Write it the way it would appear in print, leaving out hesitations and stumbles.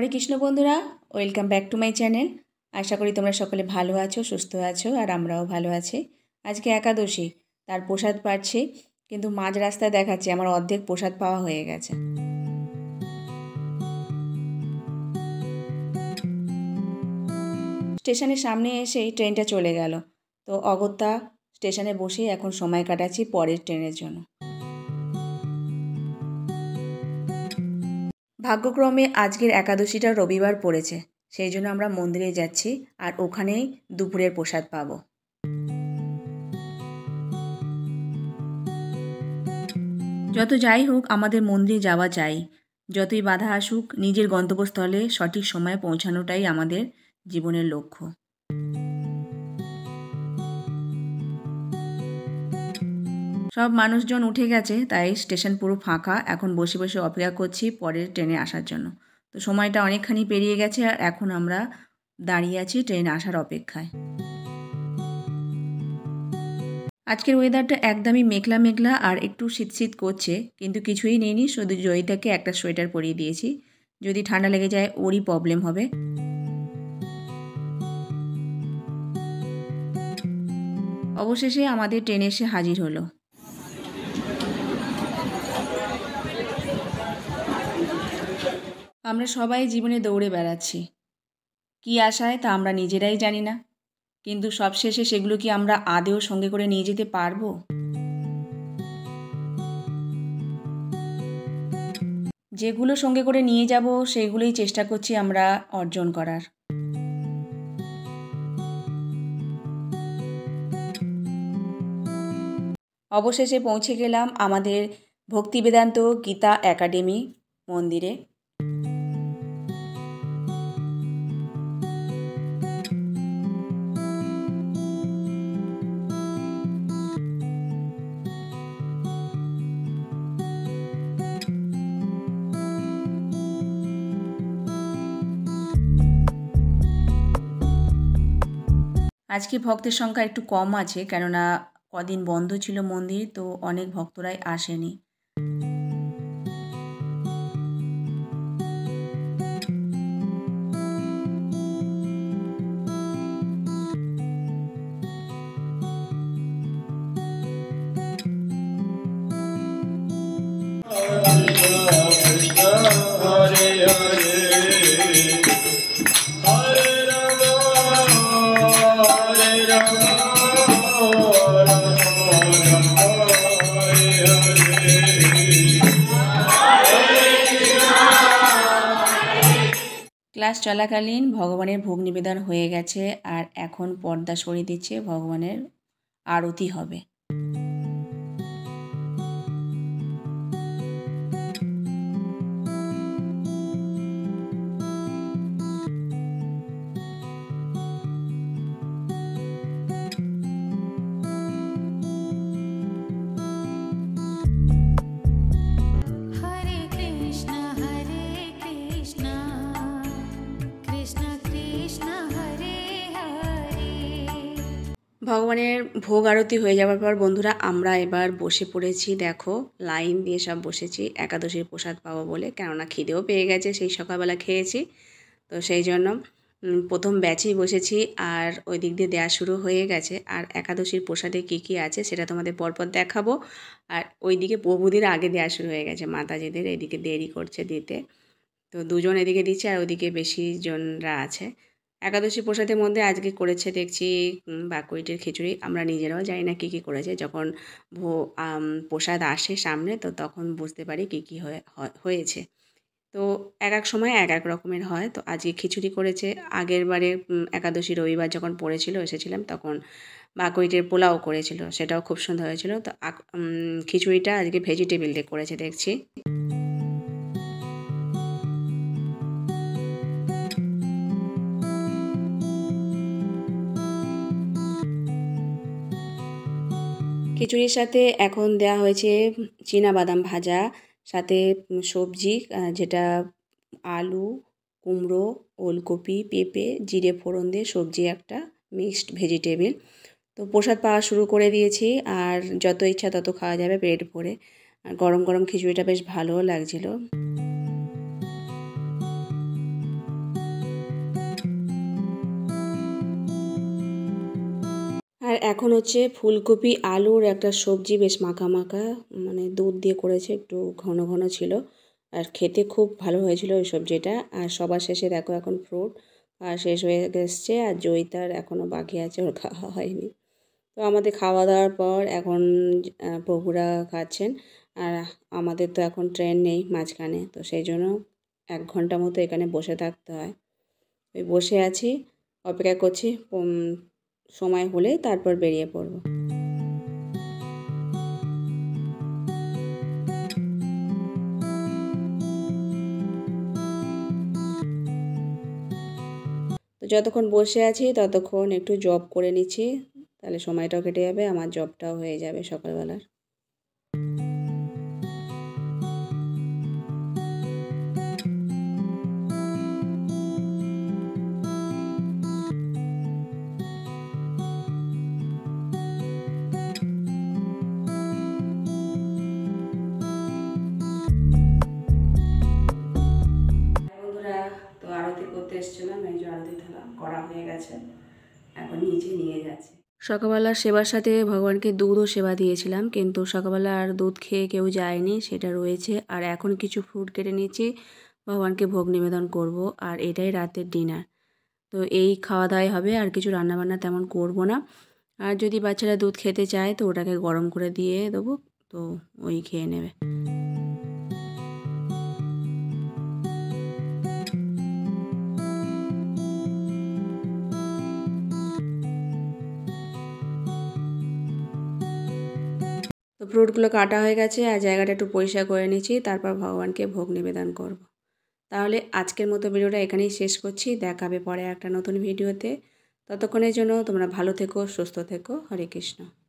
হরে কৃষ্ণ বন্ধুরা, welcome back to my channel. আশা করি তোমরা সকলে ভালো আছো, সুস্থ আছো, আর আমরাও ভালো আছি। আজকে একাদশী, তার প্রসাদ পাচ্ছি, কিন্তু মাঝ রাস্তায় দেখাচ্ছি আমার অর্ধেক প্রসাদ পাওয়া হয়ে গেছে। স্টেশনের সামনে এসেই ট্রেনটা চলে গেল, তো অগত্যা স্টেশনে বসেই এখন সময় কাটাচ্ছি পরের ট্রেনের জন্য। ভাগ্যক্রমে আজকের একাদশীটা রবিবার পড়েছে, সেই জন্য আমরা মন্দিরে যাচ্ছি আর ওখানেই দুপুরের প্রসাদ পাবো। যত যাই হোক, আমাদের মন্দিরে যাওয়া চাই। যতই বাধা আসুক, নিজের গন্তব্যস্থলে সঠিক সময়ে পৌঁছানোটাই আমাদের জীবনের লক্ষ্য। সব মানুষজন উঠে গেছে, তাই স্টেশন পুরো ফাঁকা। এখন বসে বসে অপেক্ষা করছি পরের ট্রেনে আসার জন্য। তো সময়টা অনেকখানি পেরিয়ে গেছে আর এখন আমরা দাঁড়িয়ে আছি ট্রেন আসার অপেক্ষায়। আজকের ওয়েদারটা একদমই মেঘলা মেঘলা আর একটু শীত শীত করছে, কিন্তু কিছুই নেইনি, শুধু জয়িতাকে একটা সোয়েটার পরিয়ে দিয়েছি। যদি ঠান্ডা লেগে যায় ওরই প্রবলেম হবে। অবশেষে আমাদের ট্রেন এসে হাজির হলো। আমরা সবাই জীবনে দৌড়ে বেড়াচ্ছি, কী আশায় তা আমরা নিজেরাই জানি না, কিন্তু সবশেষে সেগুলো কি আমরা আদেও সঙ্গে করে নিয়ে যেতে পারবো? যেগুলো সঙ্গে করে নিয়ে যাব সেগুলোই চেষ্টা করছি আমরা অর্জন করার। অবশেষে পৌঁছে গেলাম আমাদের ভক্তি বেদান্ত গীতা একাডেমি মন্দিরে। আজকে ভক্তের সংখ্যা একটু কম আছে, কেননা কদিন বন্ধ ছিল মন্দির, তো অনেক ভক্তরাই আসেনি। ক্লাস চলাকালীন ভগবানের ভোগ নিবেদন হয়ে গেছে আর এখন পর্দা সরিয়ে দিচ্ছে, ভগবানের আরতি হবে। ভগবানের ভোগ আরতি হয়ে যাওয়ার পর বন্ধুরা আমরা এবার বসে পড়েছি। দেখো, লাইন দিয়ে সব বসেছি একাদশীর প্রসাদ পাবো বলে, কেননা খিদেও পেয়ে গেছে, সেই সকালবেলা খেয়েছি, তো সেই জন্য প্রথম ব্যাচেই বসেছি। আর ওই দিক দিয়ে দেওয়া শুরু হয়ে গেছে। আর একাদশীর প্রসাদে কী কী আছে সেটা তোমাদের পরপর দেখাবো। আর ওইদিকে প্রভুদের আগে দেওয়া শুরু হয়ে গেছে, মাতাজিদের এদিকে দেরি করছে দিতে, তো দুজন এদিকে দিচ্ছে আর ওদিকে বেশি জনরা আছে। একাদশী প্রসাদের মধ্যে আজকে করেছে দেখছি বাকুইটের খিচুড়ি। আমরা নিজেরাও জানি না কী কী করেছে, যখন প্রসাদ আসে সামনে তো তখন বুঝতে পারি কী কী হয়েছে। তো এক এক সময় এক এক রকমের হয়। তো আজকে খিচুড়ি করেছে। আগের বারে একাদশী রবিবার যখন পড়েছিল এসেছিলাম তখন বাকুইটের পোলাও করেছিল, সেটাও খুব সুন্দর হয়েছিল। তো খিচুড়িটা আজকে ভেজিটেবিল দিয়ে করেছে দেখছি। খিচুড়ির সাথে এখন দেওয়া হয়েছে চীনাবাদাম ভাজা, সাথে সবজি যেটা আলু, কুমড়ো, ওলকপি, পেঁপে, জিরে ফোড়ন দিয়ে সবজি, একটা মিক্সড ভেজিটেবিল। তো প্রসাদ পাওয়া শুরু করে দিয়েছি, আর যত ইচ্ছা তত খাওয়া যাবে পেট ভরে। আর গরম গরম খিচুড়িটা বেশ ভালোও লাগছিল। আর এখন হচ্ছে ফুলকপি আলুর একটা সবজি, বেশ মাখা মাখা, মানে দুধ দিয়ে করেছে, একটু ঘন ঘন ছিল আর খেতে খুব ভালো হয়েছিল ওই সবজিটা। আর সবার শেষে দেখো এখন ফ্রুট আর শেষ হয়ে এসছে, আর জয়িতার এখনও বাকি আছে, ওর খাওয়া হয়নি। তো আমাদের খাওয়া দাওয়ার পর এখন প্রভুরা খাচ্ছেন। আর আমাদের তো এখন ট্রেন নেই মাঝখানে, তো সেই জন্য 1 ঘন্টা মতো এখানে বসে থাকতে হয়। ওই বসে আছি, অপেক্ষা করছি, সময় হলে তারপর বেরিয়ে পড়ব। তো যতক্ষণ বসে আছি ততক্ষণ একটু জব করে নিচ্ছি, তাহলে সময়টাও কেটে যাবে, আমার জবটাও হয়ে যাবে সকালবেলার। বন্ধুরা, তো আরতি করতে এসেছিলাম, এই যে আরতি থালা করা হয়ে গেছে, এখন নিচে নিয়ে যাচ্ছে। সকালবেলার সেবার সাথে ভগবানকে দুধও সেবা দিয়েছিলাম, কিন্তু সকালবেলা আর দুধ খেয়ে কেউ যায়নি, সেটা রয়েছে। আর এখন কিছু ফ্রুট কেটে নিচ্ছি, ভগবানকে ভোগ নিবেদন করব। আর এটাই রাতের ডিনার, তো এই খাওয়া দাওয়াই হবে, আর কিছু রান্নাবান্না তেমন করব না। আর যদি বাচ্চারা দুধ খেতে চায় তো ওটাকে গরম করে দিয়ে দেবো, তো ওই খেয়ে নেবে। তো ফ্রুটগুলো কাটা হয়ে গেছে, আর জায়গাটা একটু পরিষ্কার করে নিচ্ছি, তারপর ভগবানকে ভোগ নিবেদন করব। তাহলে আজকের মতো ভিডিওটা এখানেই শেষ করছি, দেখা হবে পরে একটা নতুন ভিডিওতে। ততক্ষণের জন্য তোমরা ভালো থেকো, সুস্থ থেকো। হরে কৃষ্ণ।